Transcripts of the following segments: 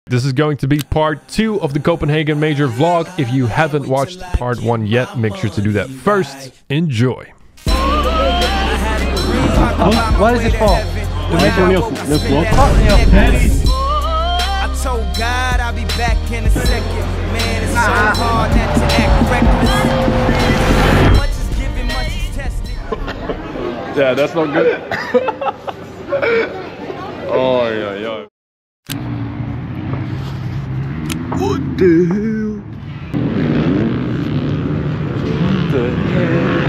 This is going to be part 2 of the Copenhagen Major vlog. If you haven't watched part 1 yet, make sure to do that first. Enjoy. What is it for? The major vlog? I told God I'll be back in a second. Man, it's so hard not to act reckless. Much is given, much is tested. Yeah, that's not good. Oh, yeah. What the hell? What the hell?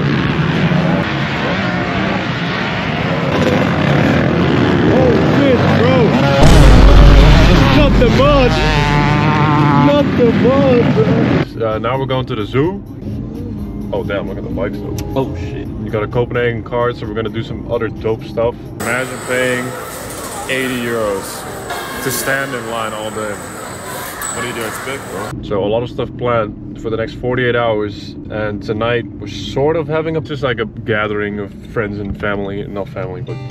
Oh shit, bro! Not the mud! Not the mud, bro! Now we're going to the zoo. Oh damn, look at the bikes though. Oh shit. You got a Copenhagen card, so we're gonna do some other dope stuff. Imagine paying 80 euros to stand in line all day. What do you do? It's big, bro. So a lot of stuff planned for the next 48 hours, and tonight we're sort of having just like a gathering of friends and family, not family, but.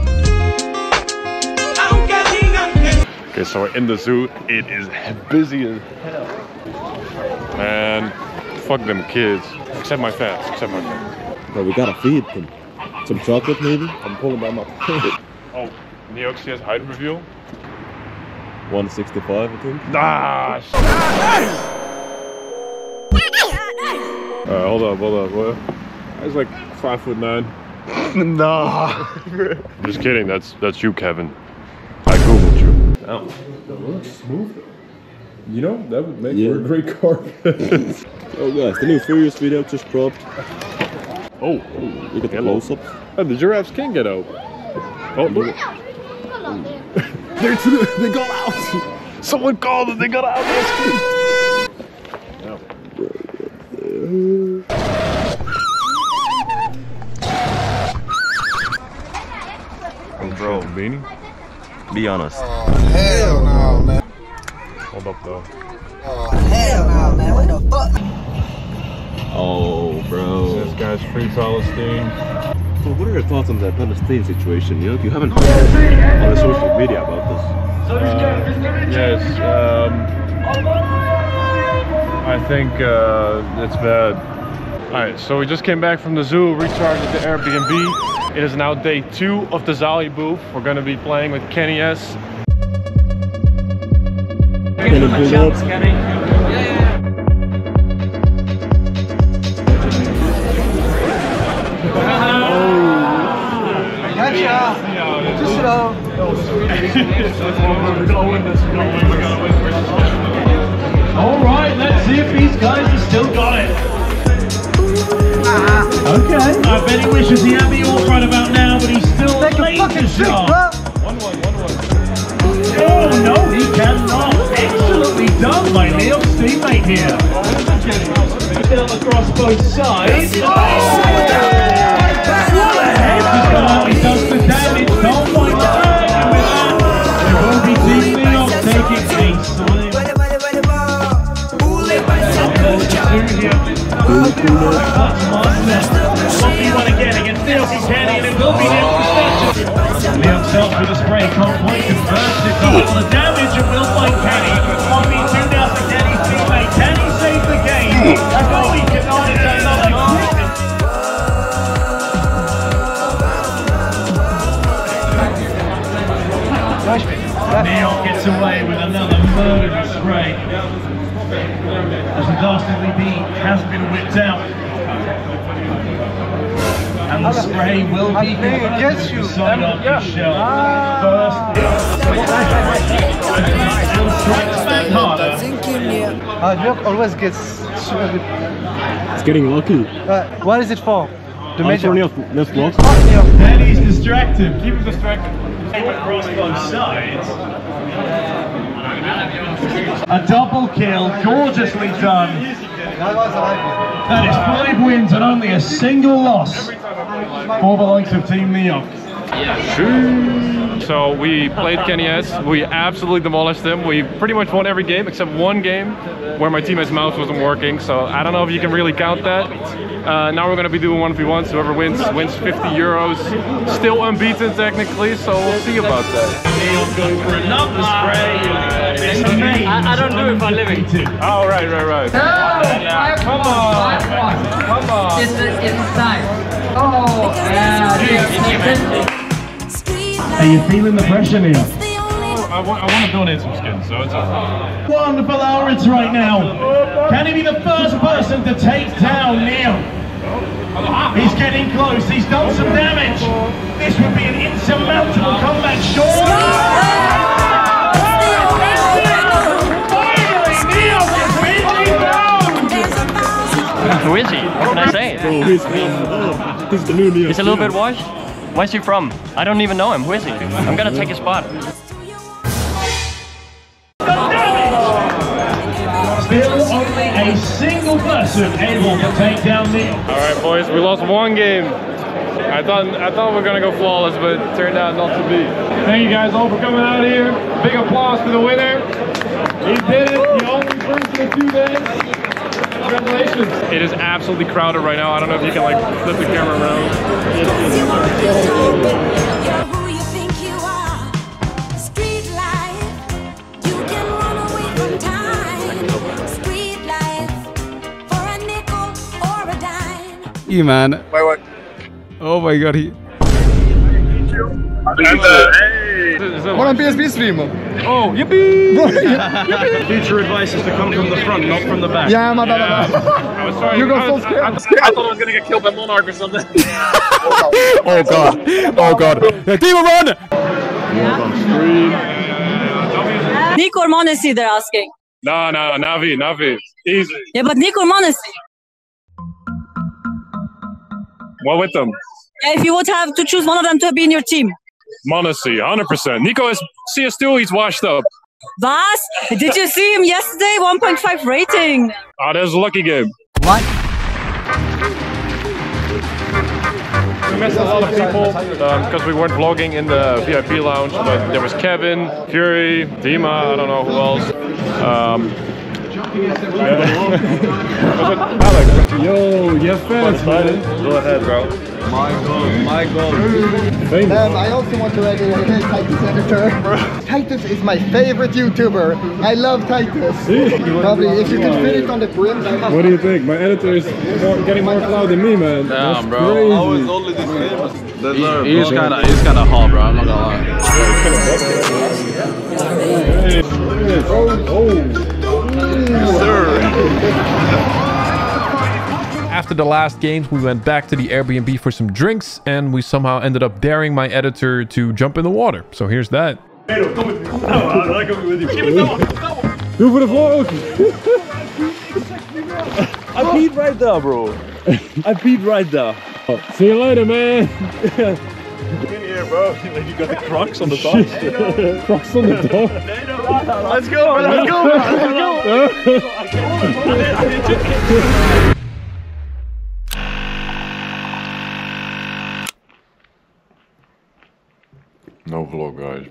Okay, so we're in the zoo. It is busy as hell. Man, fuck them kids. Except my fans. Well, we gotta feed them. Some chocolate maybe? I'm pulling them up. Oh, Neoxy has height reveal. 165, I think. Ah, hold up, boy. That's like 5'9". Nah. I'm just kidding. That's you, Kevin. I googled you. Oh, that looks smooth though. You know, that would make for a great carpet. Oh guys, the new Furious video just dropped. Oh, look at the close-ups. Oh, the giraffes can get out. Oh, look. They got out. Someone called and they got out. Yeah. Oh, bro, Beanie? Be honest. Oh, hell no, man. Hold up, though. Oh, hell no, man. What the fuck? Oh, bro. This guy's free Palestine. So what are your thoughts on the Palestine situation? You haven't heard on the social media about this. Yes, I think it's bad. Alright, so we just came back from the zoo, recharged at the Airbnb. It is now day 2 of the Zali booth. We're going to be playing with Kenny S. Alright, let's see if these guys have still got it. Okay. I bet he wishes he had me all right about now, but he's still late to shot. 1-1. Oh no, he cannot. Excellently done by Neil's teammate here. Still across both sides. Oh! What a head! He does the damage. Oh my god! And with that, it will be Team Neil taking ace. One again against Neil Kenny, and it will be Neil Neil himself with a spray, can't quite convert it. A lot of damage, and will find Kenny. 1v2 now for Kenny's teammate. Can he save the game? No, he cannot. It's another quick. Neil gets away with another murderous spray. As the dastardly beat has been whipped out. And the spray will be converted to side off his shell. First, and strikes back harder. Joke always gets. It's getting lucky. What is it for? The major vlog. Danny's distracted. Keep him distracted. Across both sides. A double kill, gorgeously done. That is 5 wins and only a single loss for the likes of Team Neon. So we played Kenny S. We absolutely demolished him. We pretty much won every game except one game where my teammate's mouse wasn't working. So I don't know if you can really count that. Now we're gonna be doing 1v1s. Whoever wins 50 euros. Still unbeaten technically, so we'll see about that. I don't do it for a living. Oh, right. Come on. It's time. Oh, yeah. Are you feeling the pressure, Neil? I want to donate some skins, so it's okay. Wonderful Aurids right now. Can he be the first person to take down Neil? He's getting close. He's done some damage. This would be an insurmountable comeback, Sean. Who is he? What can I say? He's the new Neil. He's a little bit washed. Where's he from? I don't even know him. Who is he? I'm gonna take his spot. Still only a single person able to take down Neil. All right, boys, we lost one game. I thought we were gonna go flawless, but it turned out not to be. Thank you guys all for coming out here. Big applause to the winner. He did it. The only person in 2 days. Congratulations. It is absolutely crowded right now. I don't know if you can like flip the camera around. You man. Oh my god, he. What on PSP stream? Oh, yippee! Future advice is to come from the front, not from the back. Yeah, my bad. I was sorry. You got so scared. I thought I was gonna get killed by Monarch or something. Oh god. Oh god. Yeah, Timo, run! Nico or Monesi, they're asking. No, Navi. Easy. Yeah, but Nico or Monesi. What with them? Yeah, if you would have to choose one of them to be in your team. Monesi, 100%. Nico is CS2, he's washed up. Vas? Did you see him yesterday? 1.5 rating. Oh, that was a lucky game. What? We missed a lot of people because we weren't vlogging in the VIP lounge, but there was Kevin, Fury, Dima, I don't know who else. Alex. Yo, you have fans, man. Go ahead, bro. My God. I also want to add in a Titus editor. Titus is my favorite YouTuber. I love Titus. Probably if you can fit it on the brim. What do you think? My editor is getting more clout than me, man. Damn, bro. Crazy. I was only this famous. He's kind of hot, bro. I'm not gonna lie. After the last games, we went back to the Airbnb for some drinks, and we somehow ended up daring my editor to jump in the water. So here's that. I'm coming with you. Do for the vlog. I peed right there, bro. I peed right there. See you later, man. In here, bro. You got the Crocs on the top. Crocs on the top. Let's go. No vlog, guys.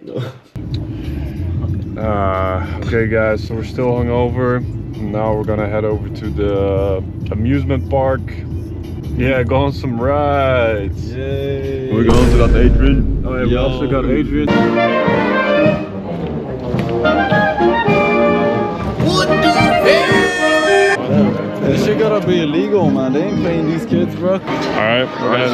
Okay, guys, so we're still hungover. Now we're gonna head over to the amusement park. Yeah, go on some rides. Yay! We also got Adrian. Oh yeah, we also got Adrian. What the hell? This shit gotta be illegal, man. They ain't paying these kids, bro. Alright,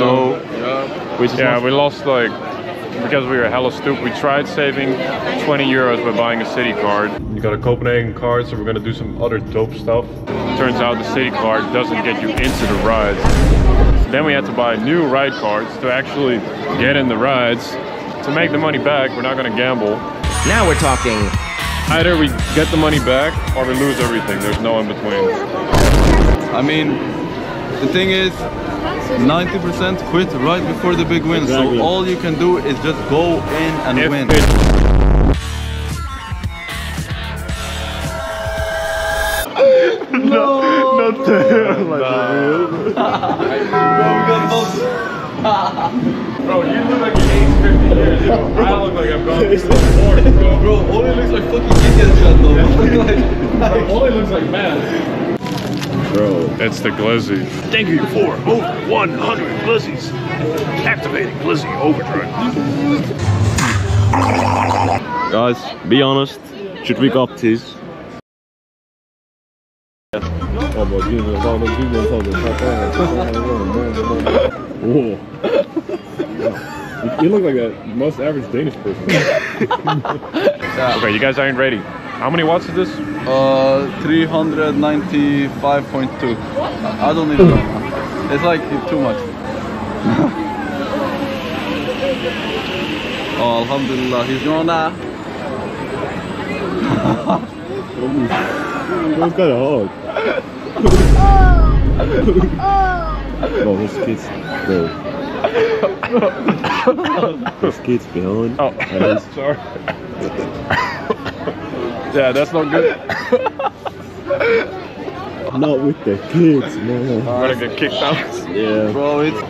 we lost like, because we were hella stupid, we tried saving 20 euros by buying a city card. You got a Copenhagen card, so we're gonna do some other dope stuff. Turns out the city card doesn't get you into the rides. Then we had to buy new ride cards to actually get in the rides. To make the money back, we're not gonna gamble. Now we're talking. Either we get the money back or we lose everything. There's no in between. I mean, the thing is, 90% quit right before the big win. Exactly. So all you can do is just go in and win. No, not there. Like no. Bro, you look like you aged 50 years, yo. I look like I've gone through the divorce, bro. Bro, Oli looks like fucking idiot shot though. Bro, Oli looks like man. Bro, it's the Glizzy. Thank you for over 100 Glizzies. Activating Glizzy Overdrive. Guys, be honest. Should we up this? Whoa. You look like the most average Danish person. Okay, you guys aren't ready. How many watts is this? 395.2. I don't even know. It's like too much. Oh, alhamdulillah, he's gonna. That's kind of hard. Bro, his kids, bro. His kids behind. Oh, sorry. Yeah, that's not good. Not with the kids, man. We're gonna get kicked out. Yeah. Bro, it's...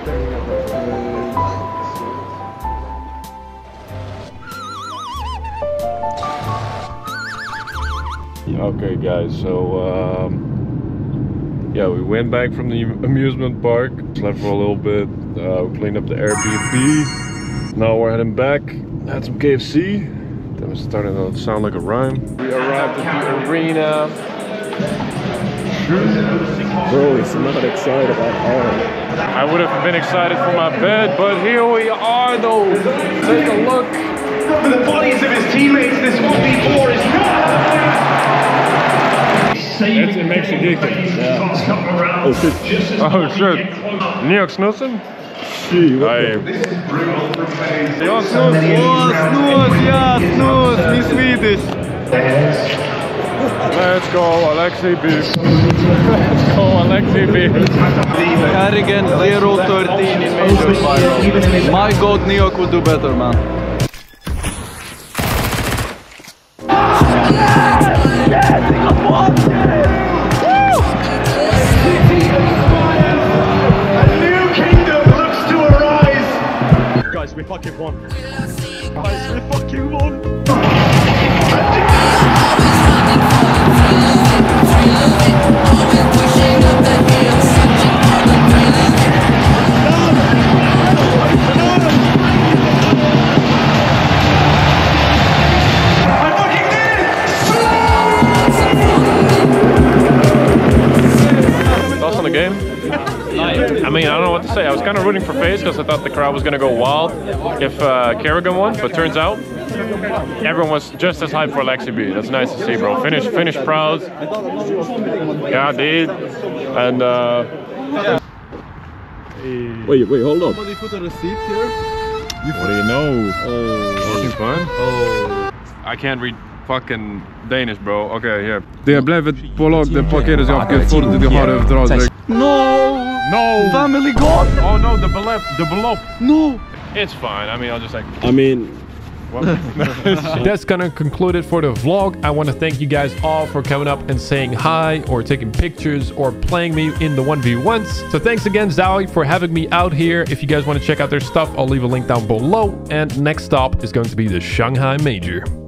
Okay, guys, so yeah, we went back from the amusement park, slept for a little bit, we cleaned up the Airbnb. Now we're heading back, had some KFC. Then it's starting to sound like a rhyme. We arrived at the arena. Bro, he's not excited at all. I would have been excited for my bed, but here we are though. Take a look. For the bodies of his teammates, this 1v4 is not. That's in Mexican. Yeah. Oh shit. Oh shit. New York Snoosen? Gee, what New York Snooze. Oh, snooze, yeah, snooze, me Swedish. Let's go, Alexei B. Let's go, Alexei B. Carrigan 013 in Major Final. My god, New York would do better, man. Guys, we fucking won. Guys, we fucking won. Thoughts on the game? I mean, I don't know what to say. I was kind of rooting for FaZe because I thought the crowd was going to go wild if Kerrigan won, but turns out everyone was just as hyped for Alexei B. That's nice to see, bro. Finish proud. Yeah, dude. And wait, hold up. Somebody put a receipt here? What do you know? Oh, fun? Oh. I can't read fucking Danish, bro. Okay, here. Det blev ett bolag där parkerades jag och får det har överdraget. No! Family gone! Oh no, the below. No! It's fine. I mean, I'll just like... I mean... That's gonna conclude it for the vlog. I want to thank you guys all for coming up and saying hi or taking pictures or playing me in the 1v1s. So thanks again, Zowie, for having me out here. If you guys want to check out their stuff, I'll leave a link down below. And next stop is going to be the Shanghai Major.